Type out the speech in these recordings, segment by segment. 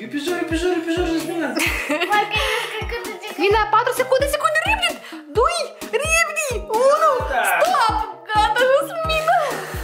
E pe jur, e pe jur, e pe jur, Jasmina. Mina, 4 secunde, repede! 2, repede! 1, stop! Gata, Jasmina!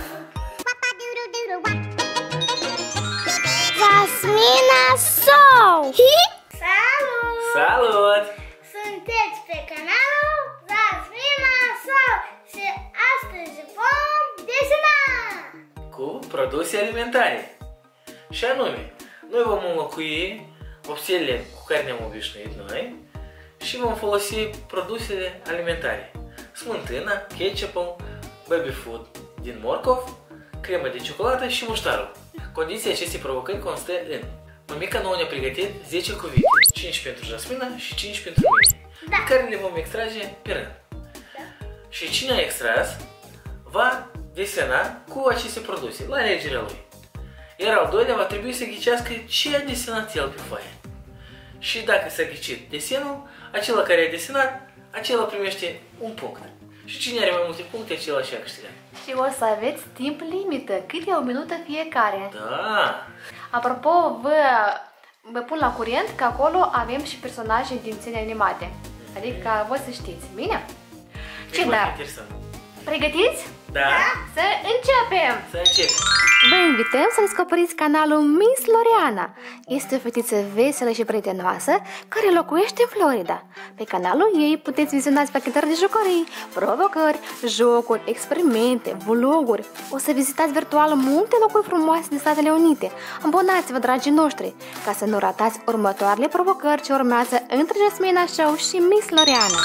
Jasmina Show! Salut! Salut! Sunteți pe canalul Jasmina Show și astăzi vom desena! Cu produse alimentare. Și anume, noi vom înlocui vopselele cu care ne-am obișnuit noi și vom folosi produsele alimentare. Smântâna, ketchupul, baby food din morcov, crema de ciocolată și muștarul. Condiția acestei provocări constă în: mămica nouă ne-a pregătit 10 cuvinte, 5 pentru Jasmina și 5 pentru mine, pe care le vom extrage pe rând. Și cine a extras va desena cu aceste produse, la alegerea lui. Iar al doilea va trebui să ghicească ce a desenat el pe foaie. Și dacă s-a ghicit desenul, acela care a desenat, acela primește un punct. Și cine are mai multe puncte, acela și a câștigat. Și o să aveți timp limită, câte o minută fiecare. Da! Apropo, vă pun la curent că acolo avem și personaje din desene animate. Adică voi să știți, bine? Ce dar? Interesant. Pregătiți? Da? Să începem! Să începem! Vă invităm să descoperiți canalul Miss Loreana. Este o fetiță veselă și prietenoasă care locuiește în Florida. Pe canalul ei puteți viziona pachetări de jucării, provocări, jocuri, experimente, vloguri. O să vizitați virtual multe locuri frumoase din Statele Unite. Abonați-vă, dragii noștri, ca să nu ratați următoarele provocări ce urmează între Jasmina Show și Miss Loreana.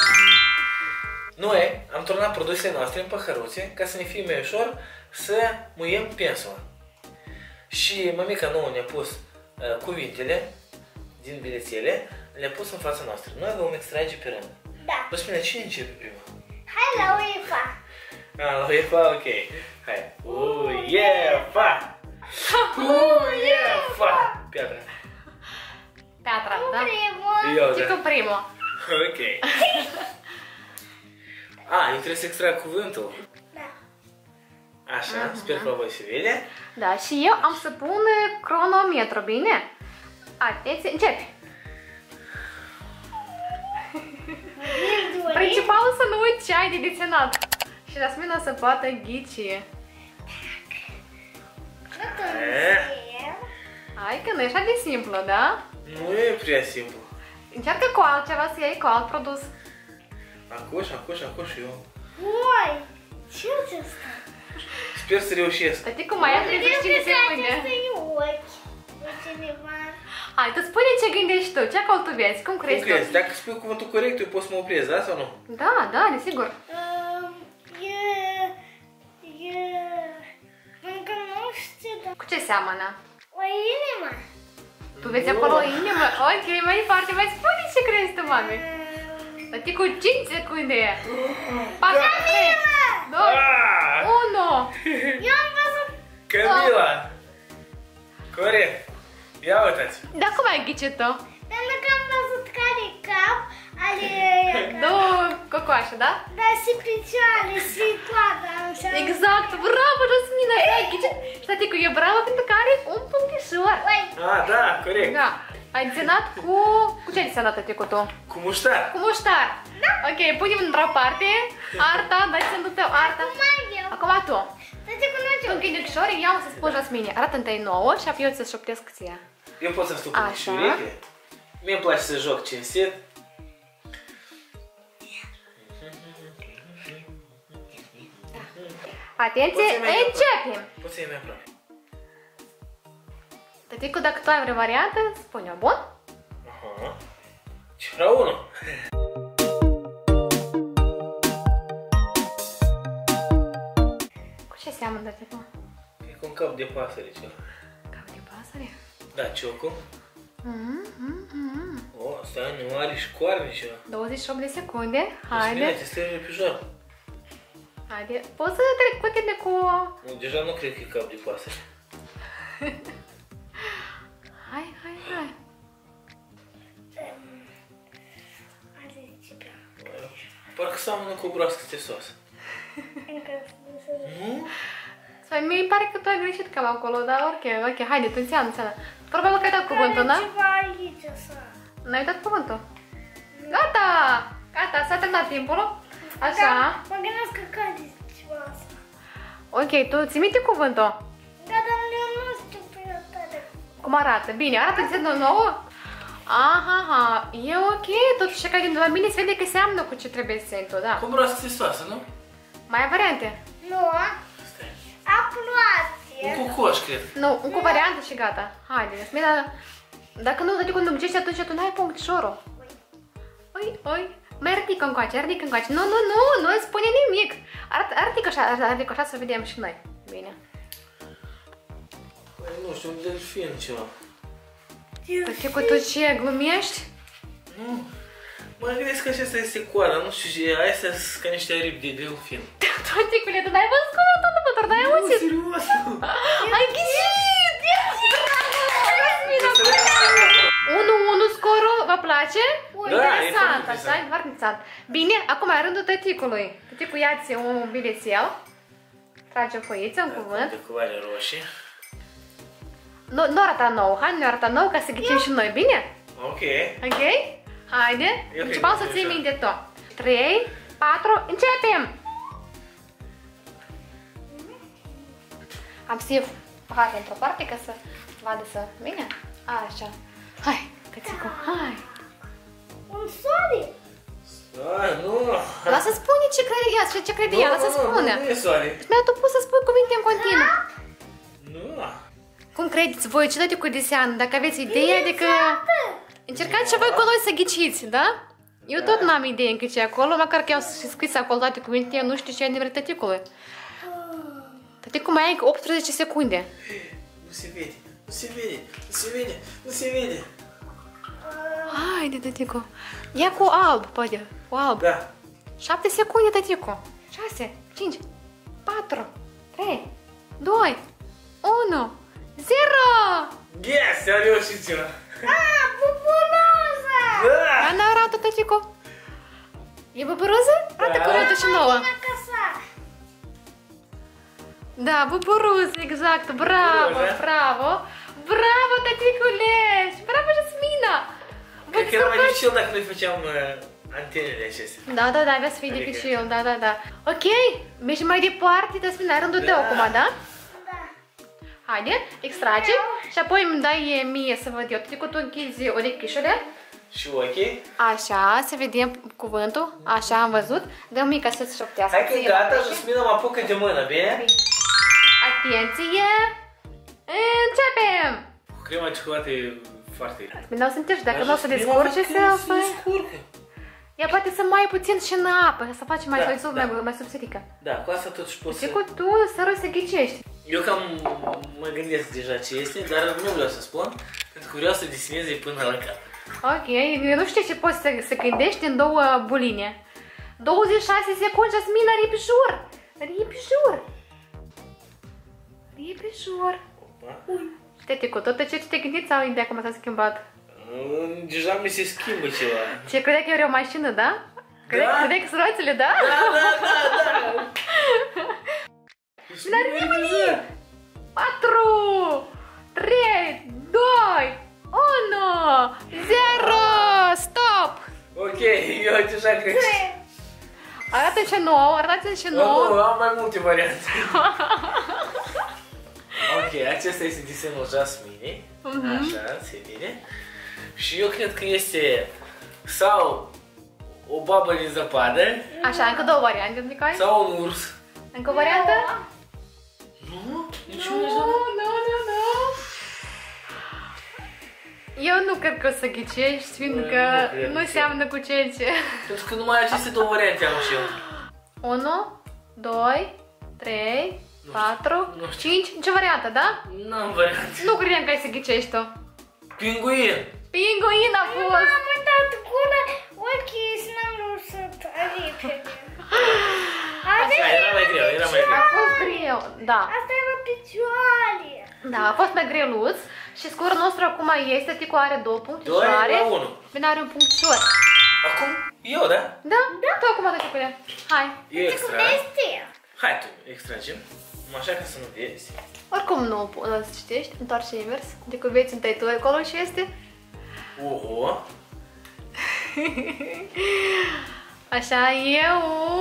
Noi am turnat produsele noastre în păhăruțe ca să ne fie mai ușor să muiem pensula. Și mămica nouă ne-a pus cuvintele din bilețele, le-a pus în fața noastră. Noi vom extrage pe rând. Da. Jasmina, cine începe prima? Hai la UEFA! La UEFA, ok. Hai. UEFA! UEFA! Piatra. Peatra, da? Primul! Eu, Ce da. cu primul? Ok. Eu trebuie să extrag cuvântul. Da. Așa, sper că voi se vede. Da, și eu am să pun cronometru, bine? Atenție, începe! Principalul să nu uiți ce ai de desenat. Și Jasmina să poată ghici. Hai că nu e așa de simplu, da? Nu e prea simplu. Încearcă cu altceva să iei cu alt produs. Acuș eu. Oi! Ce-ți asta? Sper să reușesc. Tăticu, mai ai 35 de secunde. Acesta-i ochi. De cineva. Hai, tu spune ce gândești tu, ce acolo tu vezi, cum crezi Cum crezi? tu? Dacă spui cuvântul corect, eu pot să mă opresc, da sau nu? Da, desigur. Încă nu știu, dar Cu ce seamănă? o inimă. Tu vezi acolo o inimă? Ok, mai departe, mai spune ce crezi tu, mami. Tăticu, 5 secunde. 4, 3, 2, 1. Eu am văzut. Camila! Corect! Ia uitați! Dar cum ai ghicit tu? Pentru că am văzut care cap, ale... Două cocoașe, da? Da, și picioare, și toată. Exact, bravo, Jasmina, ai ghicit. Și tăticu, e bravo pentru că are un punctișor. Da, corect! Da, ai desenat cu... Cu ce ai desenat, tăticu, tu? Cu muștar! Cu muștar. Ok, punem într-o parte. Arta, dai desenul tău, Arta. Acum tu. Tu închide ochișorii, ia-mă să spun Jasmine. Arată întâi nouă și apoi eu ți-să șoptesc ție. Eu pot să stau cu Așa. ureche. Mie îmi place să joc cinstit. Atenție, începem! Poți să-i mai aproape. Tăticu, dacă tu ai vreo variantă, spune-o, bun? Aha. Cifra 1. Cu ce seamănă, tăticu? E cu un cap de pasăre ceva. Cap de pasăre? Da, ciocul. Stai, nu are și coarne ceva. 28 de secunde, Jasmina, haide. te stai pe joc. Haide, poți să trec cu tine cu... Nu, deja nu cred că e cap de pasăre. Hai. Parcă seamănă cu o broască de sos. Nu? Sau mi pare că tu ai greșit cam acolo, dar ok, haide, tu înseamnă. Probabil că ai dat cuvântul, da? Ceva Așa. N-ai uitat cuvântul? Gata! Gata, s-a terminat timpul. Așa. Mă gândesc că cade ceva asta. Ok, tu ții minte cuvântul? Da, dar eu nu știu prea tare. Cum arată? Bine, arată de nouă? Aha, e ok, totuși că din la mine se vede că seamănă cu ce trebuie să tu, da. Cu broască testoasă, nu? Mai ai variante? Nu, Stai. aproape. Un cocoș, cred. Nu, încă o variantă și gata. Haide, Smina, dacă nu, când îmi atunci tu n-ai punctișorul. Oi, mai ridică încoace. Nu îți spune nimic. Ridică așa să vedem și noi. Bine. Păi, nu știu, un delfin ceva. Tăticu, tu ce, glumești? Nu. Mă gândesc că acesta este coada, nu știu ce, astea sunt ca niște aripi de delfin. Tăticule, tu n-ai văzut cuvântul numător, n-ai auzit? Serios? Ai ghicit! Bravo! 1-1 scorul, vă place? Interesant, așa, e foarte interesant. Bine, acum e rândul tăticului. Tăticul, ia-ți un bilețel. Trage o foiță, un cuvânt. De culoare roșie. Nu arată nou, hai, nu arată nou ca să ghicim și noi, bine? Ok. Ok? Haide, începem să ții minte tot. 3, 4, începem! Am să iau paharul într-o parte ca să vadă să... Bine? Așa. Hai, Cățicu, hai! Un soare. Nu. Lasă spune ce crede ea, lasă spune. Nu e soare. Mi-a tu pus să spui cuvinte în continuu. Nu. Cum credeți voi, ce dăticu deseană? Dacă aveți idee, adică... Încercați și voi cu noi să ghiciți, da? Eu tot n-am idee încă ce e acolo, măcar că eu și scris acolo toate cuvinte, eu nu știu ce e nivelul tăticului. Tăticul mai ai 18 secunde. Nu se vede, nu se vede, nu se vede, nu se vede. Haide, tăticu. Ia cu alb, poate, cu alb. Da. 7 secunde, tăticu. 6, 5, 4, 3, 2, 1, 0! Yes, a reușit ceva. Buburoza. Da. Ana, arată, tăticu. E buburuză? Arată cuvântul și nouă. Da, buburuz, exact. Bravo, bravo. Bravo, tăticulești. Bravo, Jasmina. Cred că era mai dificil dacă noi făceam antenele acestea. Da, avea să fie dificil, da. Ok, mergem mai departe, Jasmina, rândul tău acum, da? Da. Haide, extrage și apoi îmi dai mie să văd eu. Tăticu, tu închizi orechișele. Și ok? Așa, să vedem cuvântul. Așa, am văzut. Dă-mi mica să-ți șoptească. Hai că gata, Jasmina mă apucă de mână, bine? Atenție! Începem! Cu crema de ciocolată e foarte... Jasmina, o să încerci, dacă nu o să descurce, să... descurcă. Ea poate să mai puțin și în apă, să faci mai subțirică. Da, cu asta totuși poți să... Tăticu, tu să răi să ghicești. Eu cam mă gândesc deja ce este, dar nu vreau să spun, pentru că vreau să desenez până la cap. Ok, eu nu știu ce poți să gândești în două buline. 26 secunde, Jasmina, repijur! Repijur! Tăticu, tot ce te gândiți sau ideea cum s-a schimbat? Deja mi se schimbă ceva. Ce, credea că e o mașină, da? Credea că sunt roțile, da? Da. Dar nimeni! 4, 3, 2, 1, 0, stop! Ok, eu deja cred. Arată-mi ce nouă, arată-mi ce nouă. Nu, am mai multe variante. Ok, acesta este desenul Jasminei. Așa, se vede. Și eu cred că este sau o babă din zăpadă. Așa, încă două variante, Nicoi. Sau un urs. Încă o variantă? Nu? Nu. Eu nu cred că o să ghicești, fiindcă nu seamănă cu ceea ce... Pentru că numai aceste două variante am și eu. 1, 2, 3, 4, 5, nicio variantă, da? Nu am variante. Nu credeam că ai să ghicești tu. Pinguin. Pinguin a fost! Am uitat gura, ochii și n-am reușit repede. Așa, era mai greu, era mai greu. A fost greu, da. Asta era picioare. Da, a fost mai greluț și scorul nostru acum este, Ticu are 2 punctișoare. 2 la 1. Bine, are un punctișor. Acum eu, da? Da? Tu acum, Ticule. Hai. Eu extrag. Este. Hai tu, extragem. Așa ca să nu vezi. Oricum nu o să citești, întoarce invers. Ticu, vezi întâi tu acolo și este. Oho. Așa, eu...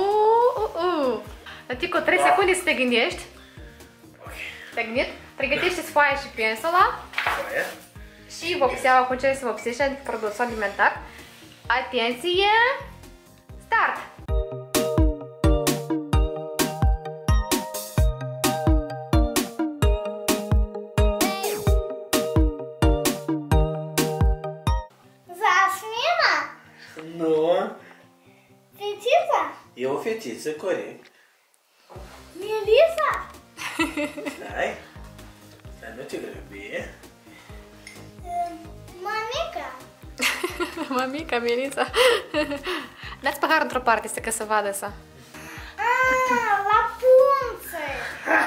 Tatico, 3 secunde să te gândești. Ok. Te-ai gândit? Pregătește-ți foaia și pensula. Foaia. Și vopseaua, cu ce să vopsești, adică produsul alimentar. Atenție! Start! Zasmina? Nu. Fetița? E o fetiță, corect. Melissa? Stai. Stai, nu te grăbi. Manica? Mamica, Melissa. Dați paharul într-o parte, să că să vadă să. Rapunzel.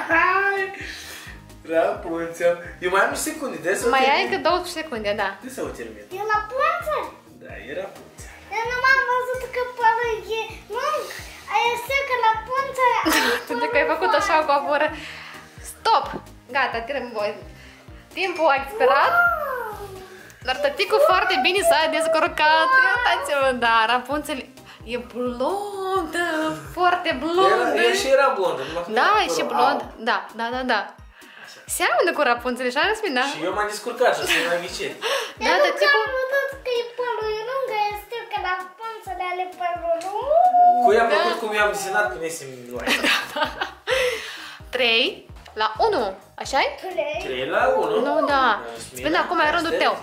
Rapunzel. Eu mai am și secunde, de să o Mai ai termin. încă 12 secunde, da. De să o termin. E Rapunzel? Da, e Rapunzel. Eu nu m-am văzut că părul e lung. Aia este că Rapunzel... Pentru că ai făcut așa cu abură. Stop! Gata, timpul a expirat. Dar tăticul foarte bine s-a descurcat. Uitați-vă, da, Rapunzel e blondă, foarte blondă. El și era blondă. numai că nu Da, era e și părul blond. alb. Da. Seamănă cu Rapunzel, așa răspund, da? Și eu m-am descurcat și să m-am ghicit. Da, Eu tăticul... am văzut că e părul lung, este că Rapunzel are părul lung. Cu ea a făcut cum eu am desenat când este miloaie. 3 la 1, așa-i? 3 la 1. Nu, da. Spune acum e rândul tău.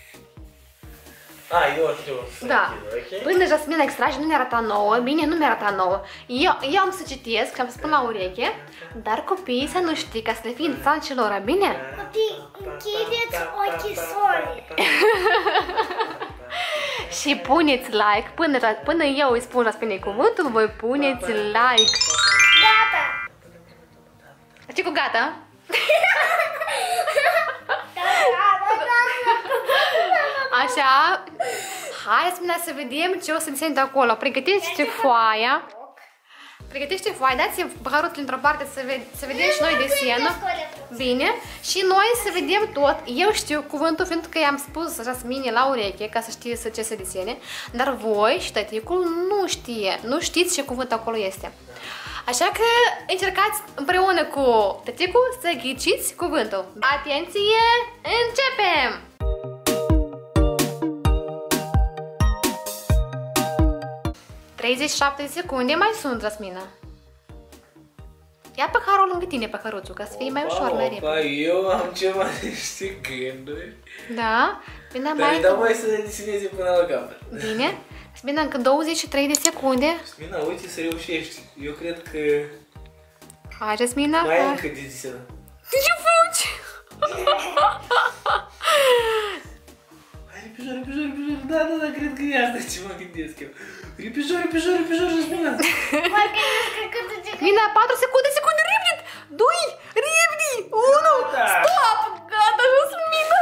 Eu știu. Da. Până Jasmina extrage, nu mi arăta nouă, bine, nu mi arăta nouă. Eu am să citesc și am să spun la ureche, dar copiii să nu știi, ca să le fie interesant și lor, bine? Copii, închideți ochii sori. Și puneți like, până eu îi spun Jasminei cuvântul, voi puneți like. Gata. Ce cu gata? Așa, hai Jasmina să vedem ce o să desene de acolo. Pregătește foaia. Pregătește foaia, dați paharul într-o parte să vedem și noi desenul. Bine, și noi să vedem tot. Eu știu cuvântul, fiindcă că i-am spus Jasmine la ureche, ca să știe ce se desene. Dar voi și tăticul nu știți ce cuvânt acolo este. Așa că încercați împreună cu tăticul să ghiciți cuvântul. Atenție, începem! ...37 de secunde mai sunt, Jasmina. Ia paharul lângă tine, paharuțul, ca să fie mai ușor, mai repede. Eu am ceva niște gânduri. Da? Bine, Dar mai îi dau voie să le deseneze până la capăt. Bine? Bine, încă 23 de secunde. Jasmina, uite să reușești. Eu cred că Hai, Jasmina. mai ai încă de desenat. Ce faci? Hai, repijor. Da, cred că e asta ce mă gândesc eu. Repijor, Jasmina. Mă gândesc că cât de Bine, 4 secunde, repede! 2, repede! 1, Da. stop! Gata, Jasmina!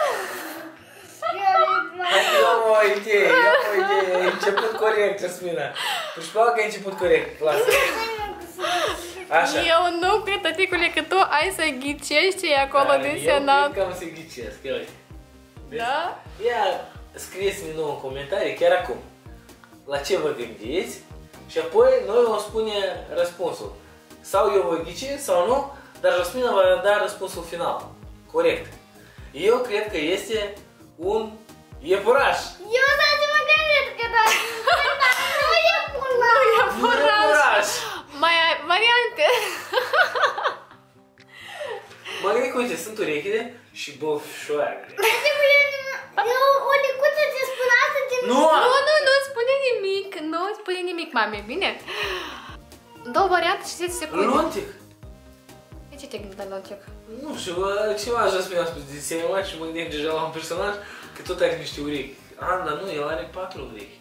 Hai, am o idee. Ai început corect, Jasmina. Își plac că ai început corect. Lasă. Așa. Eu nu cred, tăticule, că tu ai să ghicești ce e acolo Eu desenat. cred că am să ghicesc. Ia uite. Vezi? Da? Ia, scrieți-mi nou în comentarii, chiar acum, la ce vă gândiți și apoi noi vom spune răspunsul. Sau eu voi ghici sau nu, dar Jasmina va da răspunsul final. Corect. Eu cred că este un iepuraș. Eu să mă gândesc că da. Nu e pula. Un iepuraș. Mai ai variante? Mă gândesc, uite, sunt urechile și băfșoarele. O licuță ți spune asta din... Nu! Nu spune nimic. Nu spune nimic, mame, bine? 2 variante și 10 secunde. Luntic. De ce te-ai gândit la luntic? Nu știu, ceva Jasmina a spus de desenat și mă gândesc deja la un personaj că tot are niște urechi. Dar nu, el are 4 urechi.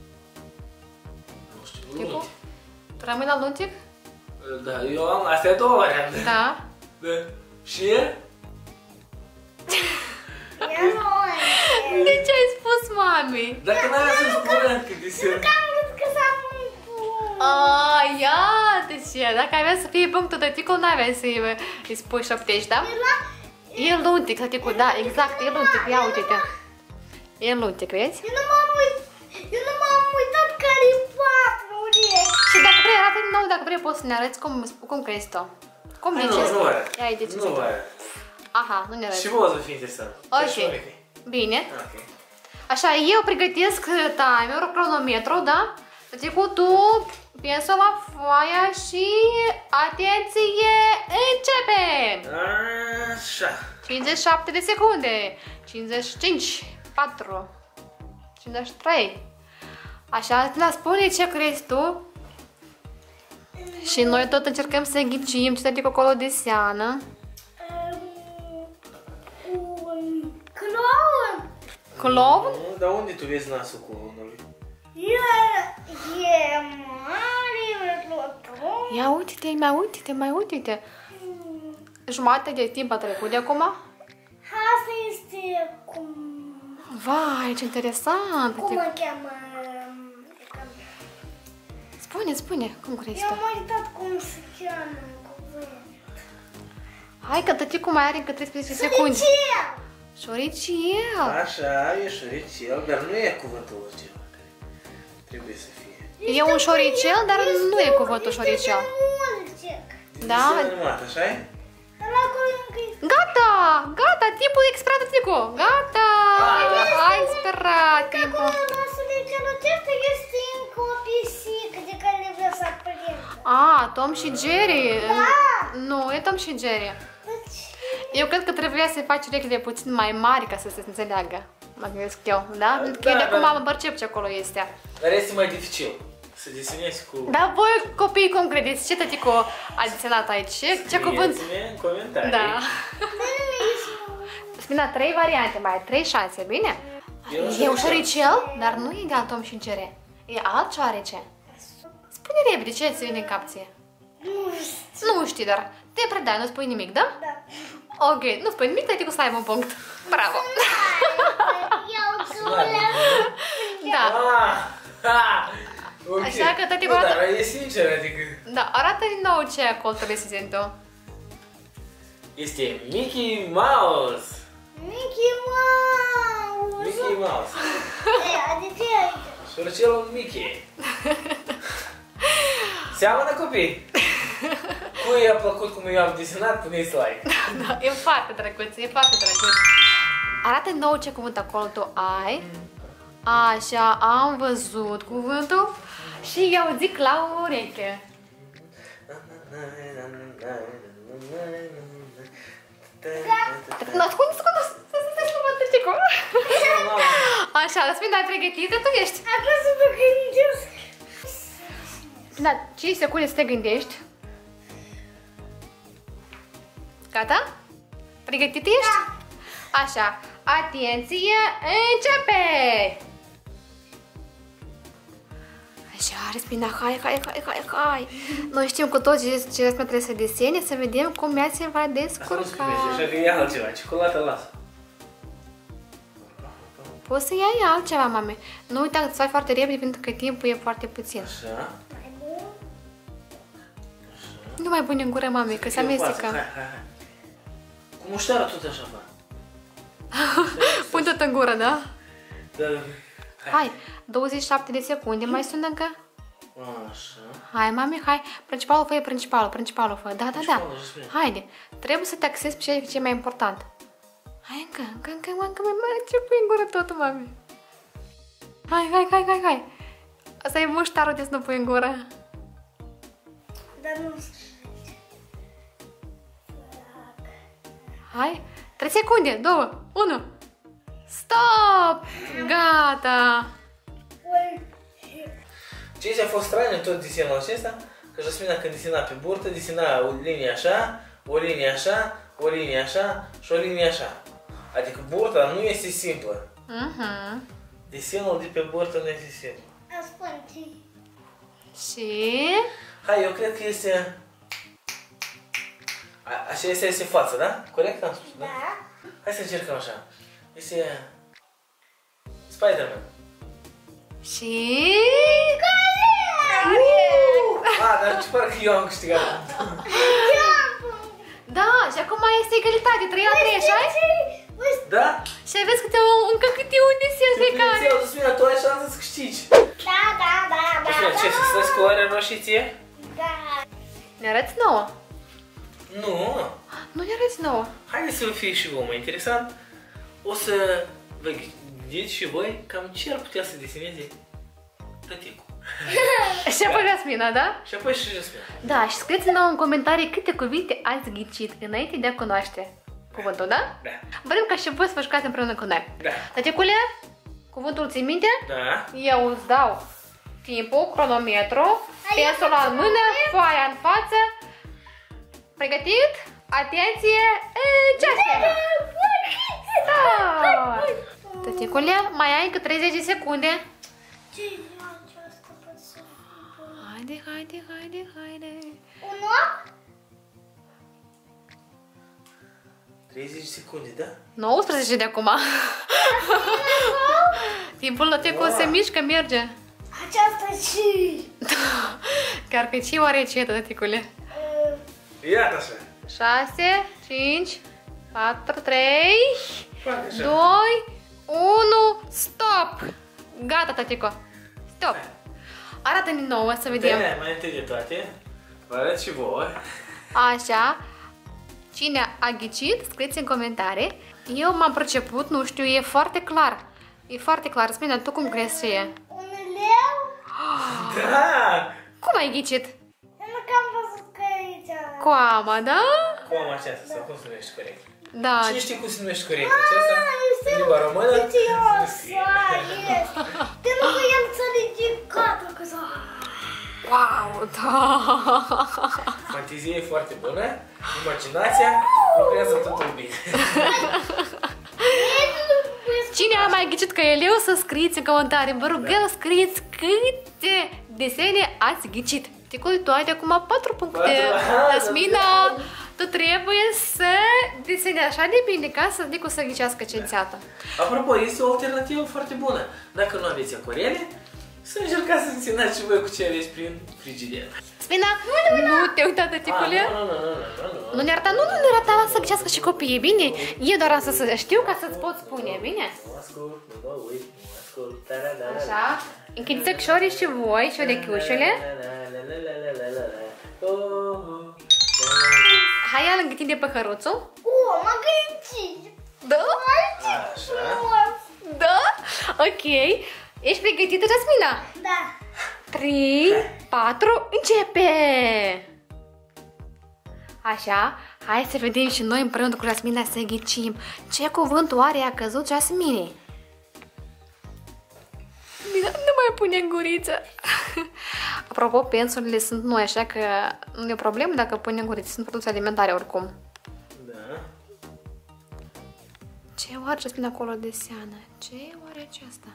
Nu știu, Ticu? luntic. Tu rămâi la luntic? Da, eu am, astea e 2 variante. Da. Da. Și? De ce ai spus, mami? Dacă n-avea să spună că desenat. Am vrut că să pun cu... Iată ce, dacă avea să fie punctul tăticul, n-avea să îi spui șoptești, da? E luntic, tăticul, da, exact, e luntic, ia uite-te. El nu te crezi? Eu nu m-am uitat care e 4 urechi. Și dacă vrei, arată din nou, dacă vrei, poți să ne arăți cum crezi tu. Cum zici? Nu arăt. Ia de ce Nu arăt. Aha, nu ne arăți. Și vă o să fie interesant. Ok. Bine. Ok. Așa, eu pregătesc timerul, cronometru, da? Deci cu tu, pensul la foaia și atenție, începem! Așa. 57 de secunde, 55, 4, 53. Așa, ne spune ce crezi tu. Și noi tot încercăm să ghicim ce te acolo de seană. Un clown. Clown? Nu, dar unde tu vezi nasul clownului? E mare, rotunj. Ia uite-te, mai uite-te. Jumătate de timp a trecut de acum. Asta este cum... Vai, ce interesant! Cum o cheamă? Spune, cum crezi Eu tu? am uitat cum se cheamă în cuvânt. Hai că tăticul mai are încă 13 secunde. Șoricel! Șoricel! Așa, e șoricel, dar nu e cuvântul ceva care trebuie să fie. E un șoricel, dar nu e cuvântul șoricel. Da? Este animat, așa-i? Gata, timpul e expirat, tăticu. Gata! Ai sperat timpul. Acolo nasul acesta este încă o pisică de care le vreau să aprind. Tom și Jerry. Nu, e Tom și Jerry. Eu cred că trebuia să faci urechile puțin mai mari ca să se înțeleagă. Mă gândesc eu, da? Pentru că eu de acum mă percep ce acolo este. Dar este mai dificil să desenezi cu... Dar voi, copii, cum credeți? Ce tăticu a desenat aici? Ce cuvânt? Scrieți-ne în comentarii. Da. Spune 3 variante, mai 3 șanse, bine? E un șoricel, dar nu e de al Tom și Jerry. E alt șoarece. Spune repede, ce îți vine în cap ție? Nu știi, dar te predai, nu spui nimic, da? Da. Ok, nu spui nimic, tăticu să aibă un punct. Bravo! Da. Okay. Așa că tăticu nu, arată... dar e sincer, adică... Da, arată din nou ce acolo trebuie să zici tu. Este Mickey Mouse. Mickey Mouse. Mickey Mouse. De ce aici? Șorcelul Mickey. Seamănă, copii? Cui a plăcut cum eu am desenat, puneți like. Da, e foarte drăguț, e foarte drăguț. Arată din nou ce cuvânt acolo tu ai. Așa, am văzut cuvântul și eu zic la ureche. Ascunde, să mă tăticu. Așa, Răsmin, ai pregătită? Tu ești. Acum să mă gândesc. Da, 5 secunde să te gândești. Gata? Pregătită ești? Da. Așa, atenție, începe! Așa, Răspina, hai. Noi știm cu toți ce trebuie să desene, să vedem cum ea se va Asta nu descurca. spune, așa că e altceva, ciocolată lasă. Poți să iei altceva, mame. Nu uita că îți faci foarte repede pentru că timpul e foarte puțin. Așa. Nu mai pune în gură, mame, că se amestecă. Hai. Cu muștară tot așa fac. Pun tot în gură, da? Da. Hai, 27 de secunde, mai sunt încă? Așa. Hai, mami, hai. Principalul fă, principalul fă. Da. Principalul, Jasmin. Haide. Trebuie să te axezi pe ce e mai important. Hai, încă mai mare. Ce pui în gură totul, mami? Hai. Asta e muștarul de să nu pui în gură. Dar nu Hai. 3 secunde. 2, 1. Stop! Gata. Ce a fost straniu tot desenul acesta? Că Jasmina când desena pe burtă, desena o linie așa, o linie așa, o linie așa și o linie așa. Adică burta nu este simplă. Desenul de pe burtă nu este simplu. ascunde. Și... Hai, eu cred că este... Așa este fața, da? Corect am spus, da? Da. Hai să încercăm așa. Este... Spider-Man. Și... Dar ce pare că eu am câștigat. Da, și acum este egalitate, 3-3, așa? Da? Și aveți încă câte un desen fiecare. Jasmina, tu ai șansă să câștigi. Da. Jasmina, ce, să stai cu culoarea roșie ție? Da. Ne arăți nouă? Nu. Nu ne arăți nouă. Haideți să fie și voi mai interesant. O să vă gândiți și voi cam ce ar putea să deseneze tăticul. Și apoi Jasmina, da? Și apoi și Jasmina. Da, și scrieți-ne în comentarii câte cuvinte ați ghicit înainte de a cunoaște cuvântul, da? Da. Vrem ca și voi să vă jucați împreună cu noi. Da. Tăticule, cuvântul ții minte? Da. Eu îți dau timpul, cronometru, pensul în mână, foaia în față. Pregătit? Atenție! Începe! Da! Tăticule, mai ai încă 30 de secunde. Ce e aceasta persoană? Haide. Un ochi? 30 secunde, da? 19 de acum. Timpul tăticul se mișcă, merge. Aceasta ce? Chiar că ce oare ce, tăticule? Iată așa. 6, 5, 4, 3, Fac așa. 2, 1, stop! Gata, tătico. Stop. Arată-ne nouă să vedem. Da, mai întâi de toate, vă arăt și vouă. Așa. Cine a ghicit, scrieți în comentarii. Eu m-am perceput, nu știu, e foarte clar. E foarte clar. Spune, tu cum crezi ce e? Un leu? Da! Cum ai ghicit? Nu că am văzut că e aici. Coama, da? Cum aceasta, sau cum se numește corect? Da. Cine știe cum se numește corect aceasta? În limba română? Pentru că el s-a ridicat. Wow, da. Fantezie e foarte bună, imaginația lucrează totul bine. Cine a mai ghicit că e leu să scrieți în comentarii. Vă rugăm, scrieți câte desene ați ghicit. Ticul, tu ai de acum 4 puncte. Jasmina, tu trebuie să desene așa de bine ca să Nicu să ghicească ce înțeată. Apropo, este o alternativă foarte bună. Dacă nu aveți acorele, să încercați să înținați și voi cu ce aveți prin frigider. Spina, nu te uita, tăticule. Nu. Nu ne arăta, nu ne arăta, lasă să ghicească și copiii, bine? Eu doar asta să știu ca să-ți pot spune, bine? Nu ascult, nu mă uit, nu ascult. Așa, închideți ochiorii și voi și orechiușele. Hai, ia lângă tine păhăruțul. M-a gândit. Da? Așa. Da? Ok. Ești pregătită, Jasmina? Da. 3, 4, începe! Așa, hai să vedem și noi împreună cu Jasmina să ghicim. Ce cuvânt oare a căzut Jasminei? Nu mai pune în guriță. Apropo, pensurile sunt noi, așa că nu e o problemă dacă pune în guriță. Sunt produse alimentare oricum. Da. Ce oare Jasmina acolo deseană? Ce oare aceasta?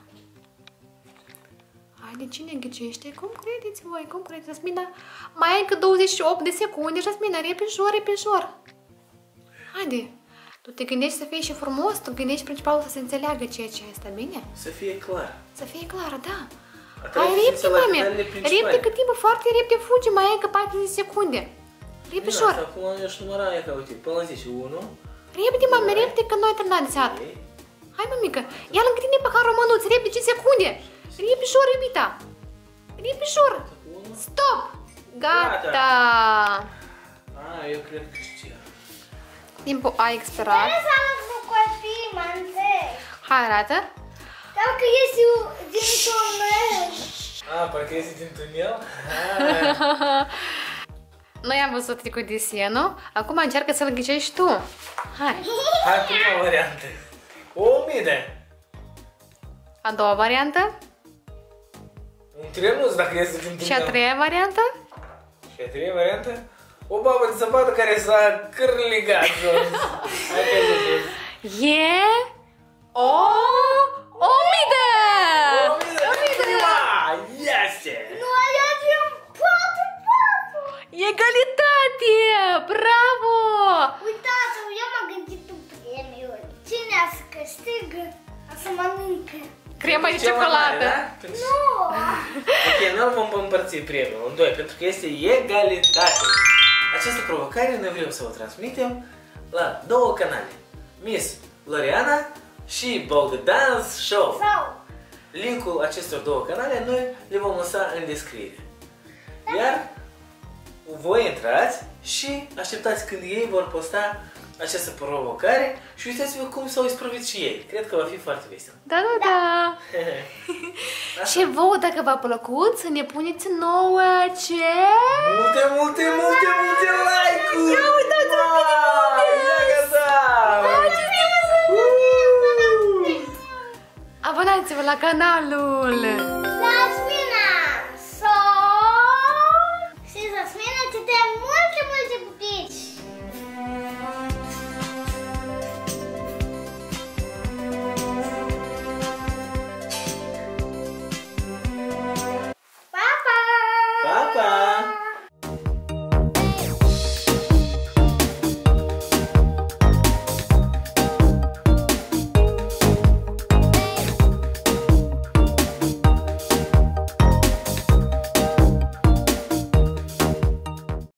Haide, cine ghicește? Cum credeți voi? Cum credeți, Jasmina? Mai ai încă 28 de secunde, Jasmina, repejor. Haide. Tu te gândești să fie și frumos, tu gândești principalul să se înțeleagă ceea ce este, bine? Să fie clar. Să fie clar, da. Atât Hai, repede, mame. principale. Repede, că timpul foarte repede fuge, mai ai încă 40 secunde. Repejor. Bine, acum eu și număra aia, ca uite, până la 10, 1. Repede, mame, repede, că noi terminat de seară. Hai, mămică, ia lângă tine paharul mănuț, repede, 5 secunde. Repejor, iubita. Repejor. Stop. Gata. Eu cred că știu. Timpul a expirat. Ce înseamnă cu copii, mă înțeleg? Hai, arată. Dacă ești din tunel. Parcă este din tunel? Noi am văzut cu desenul. Acum încearcă să-l ghicești tu. Hai. Hai, prima variantă. O mine. A doua variantă. Un trenuț dacă este din tunel. Și a treia variantă. Și a treia variantă? O babă de zăpadă care s-a cârligat jos. Hai că zice. E o midă! O mine! Este! Noi avem 4. Egalitate! Bravo! Uitați-vă, eu m-am gândit un premiu. Cine să câștigă, a să mănâncă. Crema de ciocolată. Nu! Ok, nu vom împărți premiul în doi, pentru că este egalitate. Această provocare noi vrem să o transmitem la două canale. Miss Loreana și Bogdan's Show. Sau. Linkul acestor două canale noi le vom lăsa în descriere. Iar voi intrați și așteptați când ei vor posta această provocare și uitați-vă cum s-au isprăvit și ei. Cred că va fi foarte vesel. Da. Și vouă, dacă v-a plăcut, să ne puneți nouă ce? Multe like-uri! Ia uitați-vă câte multe! Abonați-vă la canalul! Jasmina